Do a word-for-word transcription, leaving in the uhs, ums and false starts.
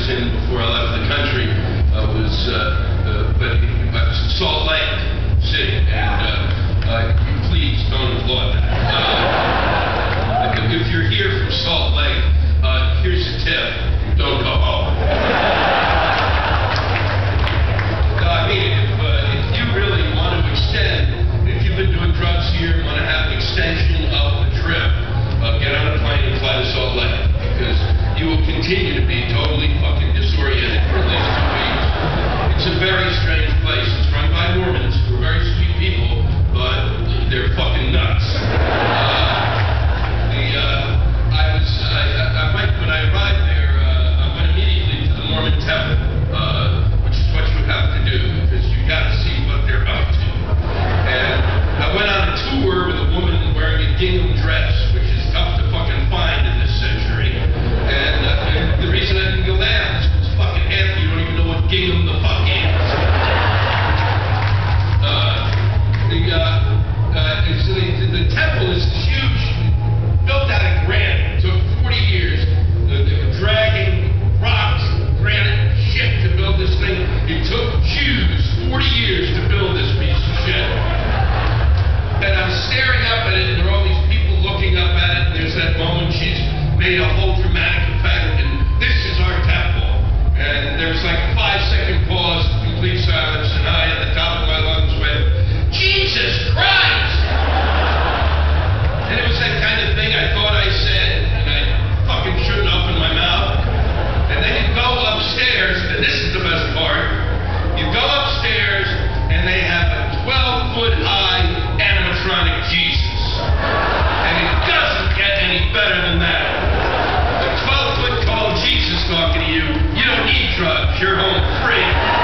was in before I left the country uh, was, uh, uh, but I was in Salt Lake City, and uh, uh, please don't applaud that. Uh, if you're here from Salt Lake, uh, here's a tip: don't go home. No, I mean, if, uh, if you really want to extend, if you've been doing drugs here and want to have an extension of the trip, uh, get on a plane and fly to Salt Lake, because you will continue to be totally fucking disoriented for at least two weeks. It's a very strange place. It's run by Mormons, who are very sweet people, but they're fucking nuts. Uh, the, uh, I was, I, I went, when I arrived there, uh, I went immediately to the Mormon temple, uh, which is what you have to do, because you got to see what they're up to. And I went on a tour with a woman wearing a gingham dress, which is tough to fucking find in this century. And, uh, and the reason I didn't go there is because fucking half of you don't even know what gingham the fuck is. Uh, the, uh, uh, it's, the, the temple is huge, built out of granite. It took forty years. Uh, they were dragging rocks, granite, shit to build this thing. It took Jews forty years to build this piece of shit. And I'm staring up at it, and there are all these people looking up at it, and there's that moment she's made a whole dramatic effect, and this is our temple. And there was like a five-second pause, complete silence, and I, at the top of my lungs, went, Jesus Christ! And it was that kind of thing I thought I said, and I fucking shouldn't open my mouth. And then you go upstairs, and this is the best part. You go upstairs, and they have a twelve-foot-high animatronic Jesus. And it doesn't get any better than that. A twelve-foot-tall Jesus talking to you, you don't need drugs, you're home free.